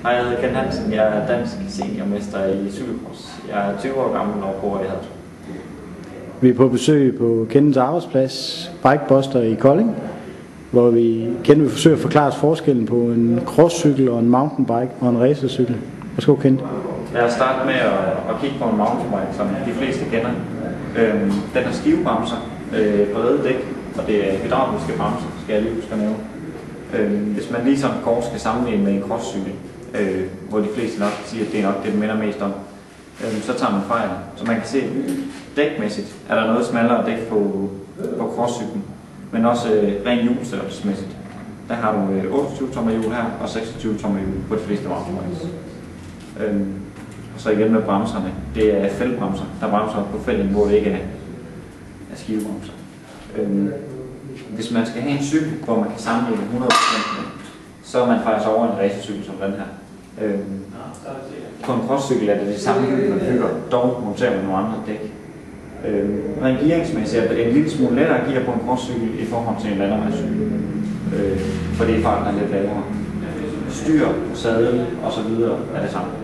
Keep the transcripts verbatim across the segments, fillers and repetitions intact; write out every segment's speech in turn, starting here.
Hej, jeg hedder Ken Hansen. Jeg er dansk seniormester i cykelcross. Jeg er tyve år gammel og bor i Haderslev. Vi er på besøg på Kennens arbejdsplads, Bikebuster i Kolding, hvor vi Ken vil forsøge at forklare forskellen på en crosscykel og en mountainbike og en racercykel. Værsgo, Ken. Lad os starte med at, at kigge på en mountainbike, som de fleste kender. Øhm, den har skivebremser, øh, brede dæk, og det er hydrauliske bremser, skal jeg lige huske at nævne. Øhm, hvis man lige sådan kort skal sammenligne med en crosscykel, øh, hvor de fleste nok siger, at det er nok det, den minder mest om, øh, så tager man fejl. Så man kan se, dækmæssigt er der noget smallere dæk på, på crosscyklen, men også øh, rent hjulstørrelsesmæssigt. Der har du øh, otteogtyve tommer hjul her og seksogtyve tommer hjul på de fleste mountainbikes. Øhm, og så igen med bremserne. Det er fældebremser, der bremser på fælden, hvor det ikke er, er skivebremser. Øhm, hvis man skal have en cykel, hvor man kan sammenligne hundrede procent med, så er man faktisk over en racercykel som den her. Øhm, på en crosscykel er det det samme hjul, man bygger, dog monterer man nogle andre dæk. Øhm, rent gearingsmæssigt er det en lille smule lettere gear på en crosscykel i forhold til en landevejscykel, øh, fordi farten er lidt lavere. Styr, sadel og så videre er det samme.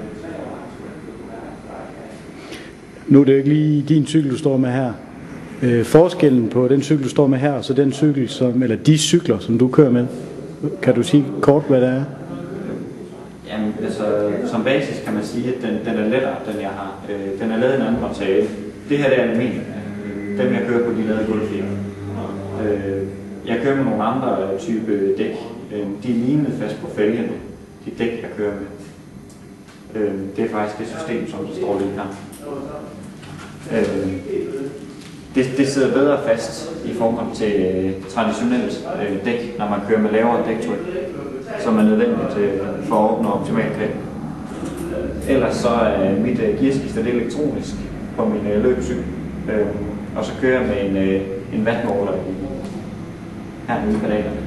Nu er det jo ikke lige din cykel, du står med her. Øh, forskellen på den cykel, du står med her, og så den cykel, som, eller de cykler, som du kører med, kan du sige kort, hvad det er? Jamen, altså, som basis kan man sige, at den, den er lettere, den jeg har. Øh, den er lavet i en anden materiale. Det her det er aluminium. Dem jeg kører på, de er lavet i gulvfiber. Øh, jeg kører med nogle andre type dæk. Øh, de er lignende fast på fælgene, de dæk jeg kører med. Øh, det er faktisk det system, som der står lige her. Øh, det, det sidder bedre fast i forhold til øh, traditionelt øh, dæk, når man kører med lavere dæktryk, som er nødvendigt øh, for at opnå optimal greb. Ellers så er mit øh, gearskifter det elektronisk på min øh, løbecykel, øh, og så kører jeg med en, øh, en wattmåler hernede i pedalerne.